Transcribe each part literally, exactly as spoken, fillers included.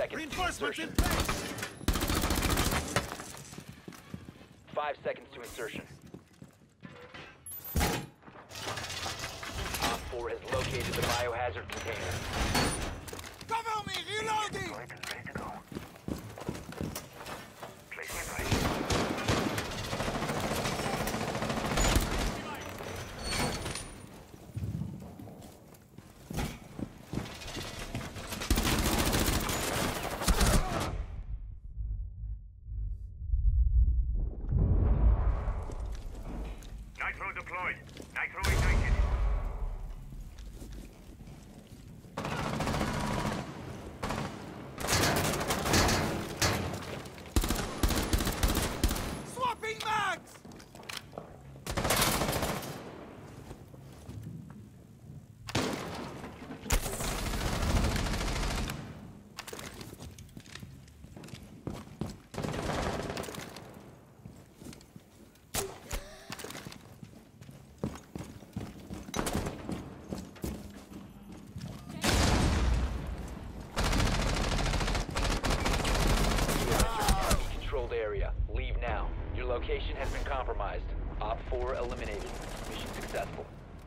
seconds. Reinforcements to in insertion. place! Five seconds to insertion. Op four has located the biohazard container. Cover me! Reloading! Ready to go. Placing right. Nitro deployed. Nitro ignited. Swapping mags! Controlled area. Leave now. Your location has been compromised. Op four eliminated. Mission successful.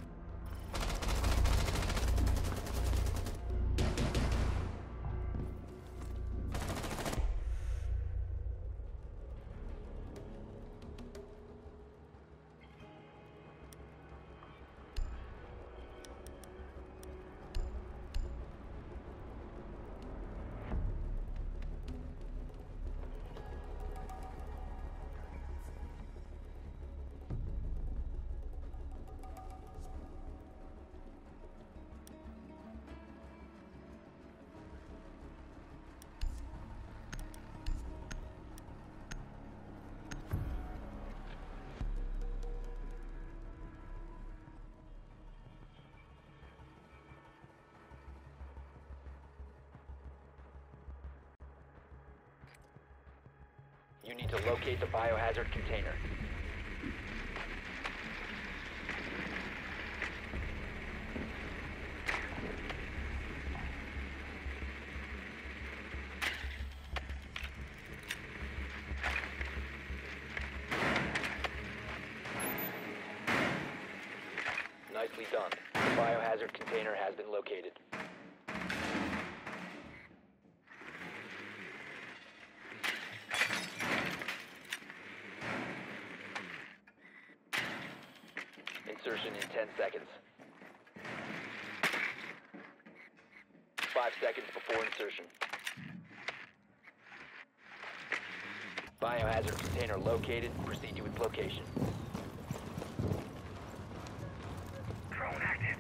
You need to locate the biohazard container. Nicely done. The biohazard container has been located. Insertion in ten seconds. Five seconds before insertion. Biohazard container located. Proceed to its location. Drone active.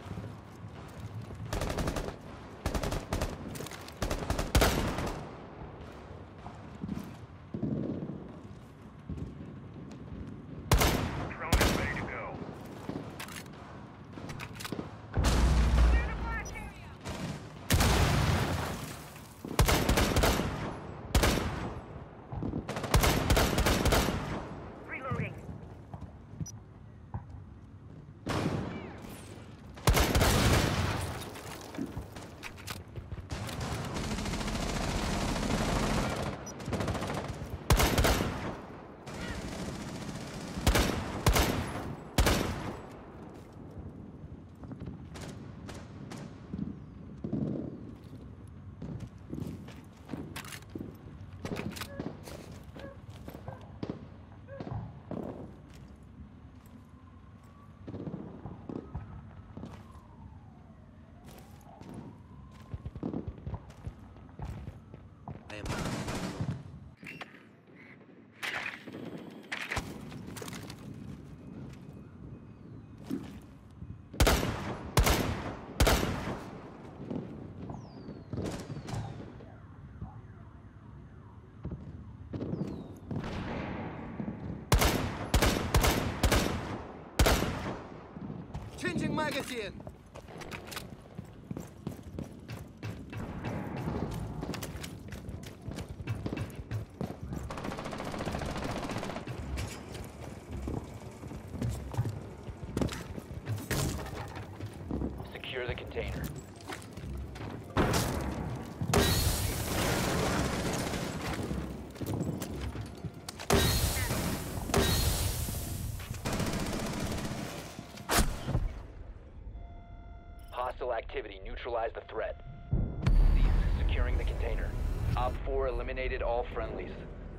Drone is ready to go. Reloading. Changing magazine! Secure the container. activity. Neutralize the threat. Cease securing the container. Op four eliminated all friendlies.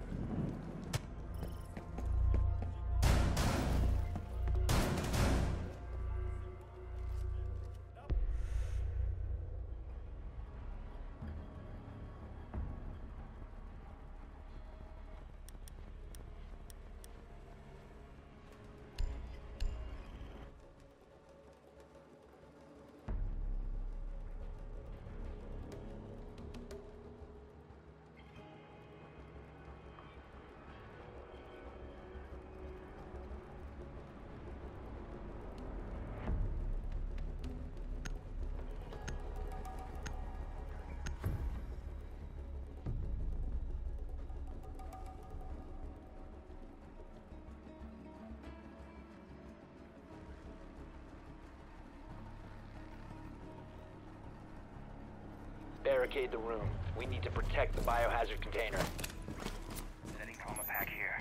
Barricade the room. We need to protect the biohazard container. Setting trauma pack here.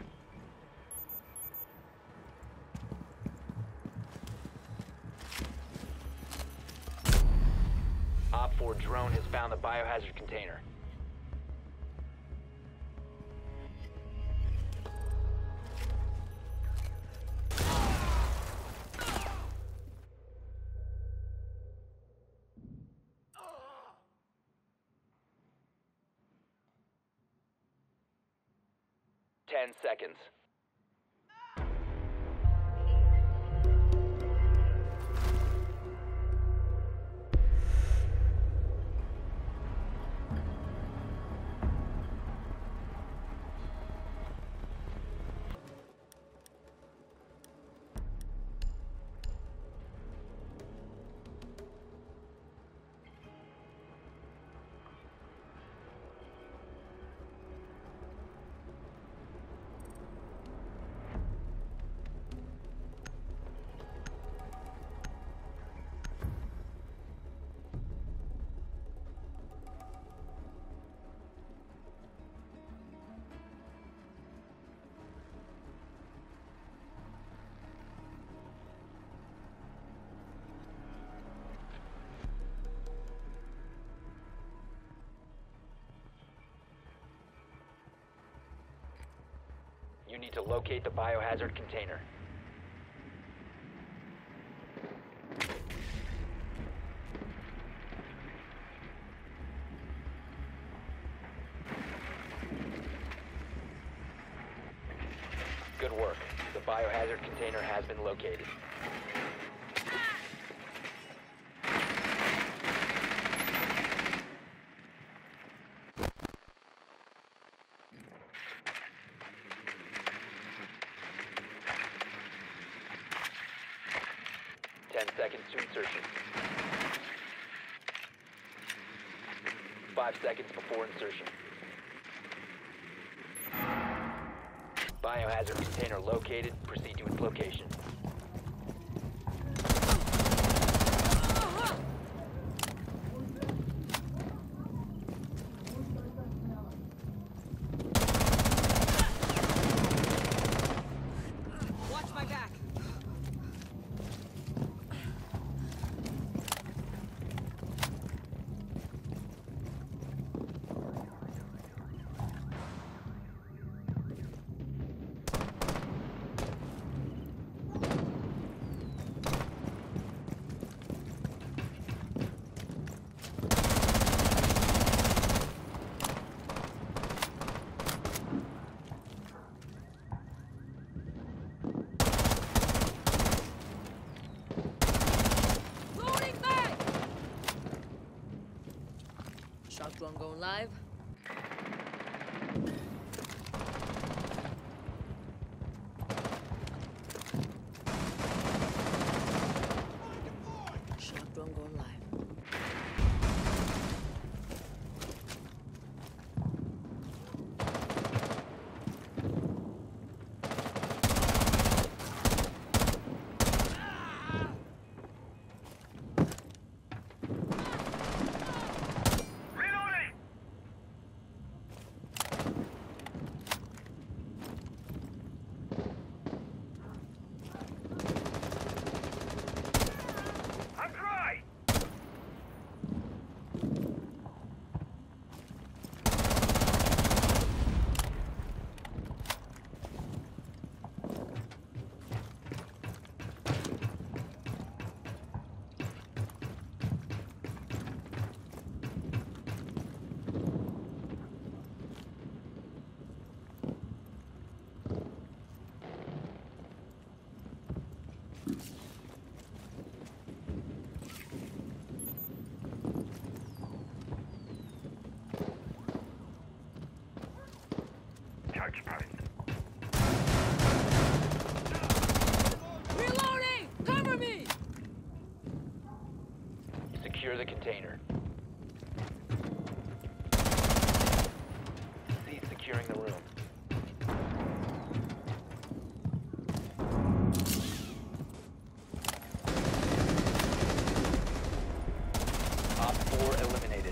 Op four drone has found the biohazard container. Ten seconds. You need to locate the biohazard container. Good work. The biohazard container has been located. Ten seconds to insertion. Five seconds before insertion. Biohazard container located. Proceed to its location. Watch my back. Shock drone going live. Shock drone going live. occupied. Reloading! Cover me! Secure the container. Cease securing the room. Op four eliminated.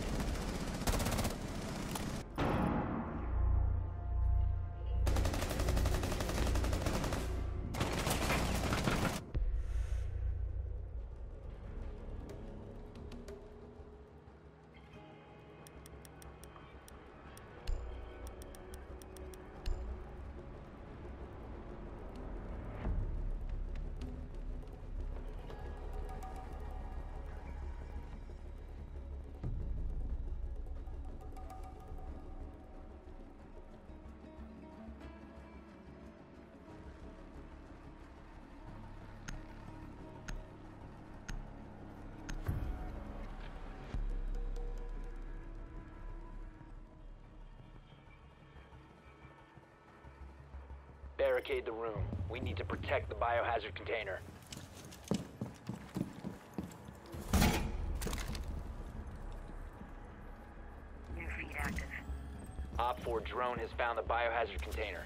Barricade the room. We need to protect the biohazard container. New feed active. Op four drone has found the biohazard container.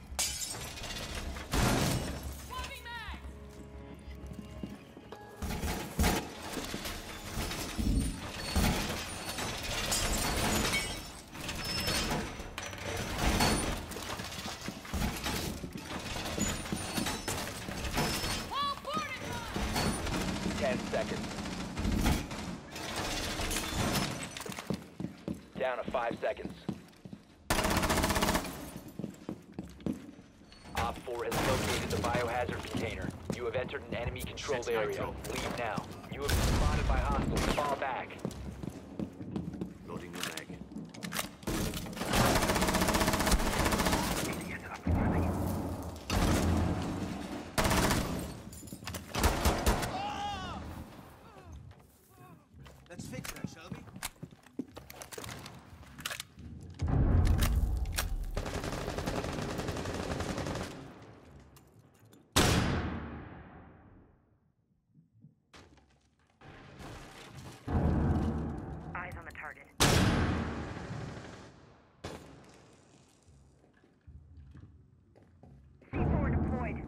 Ten seconds. Down to five seconds. Op four has located the biohazard container. You have entered an enemy-controlled Set area. nitro. Leave now. You have been spotted by hostiles. Fall back. Loading the mag. Need to get up and running. Let's fix that, shall we? Eyes on the target. C four deployed.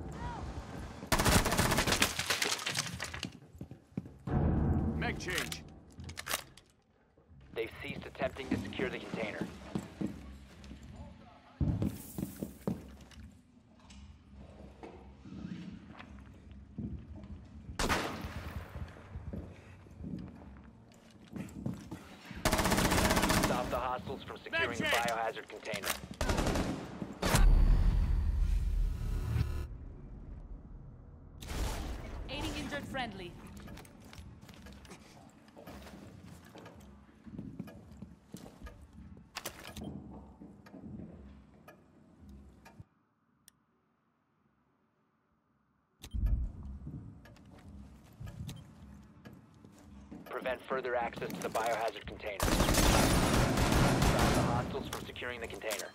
Mag change. They've ceased attempting to secure the container. Stop the hostiles from securing the biohazard container. Aiding injured friendly. Prevent further access to the biohazard container. Stop the hostiles from securing the container.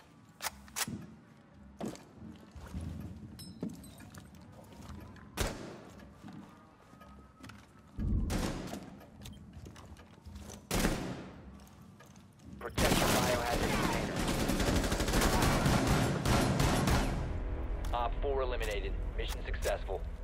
Protect the biohazard container. Op four eliminated. Mission successful.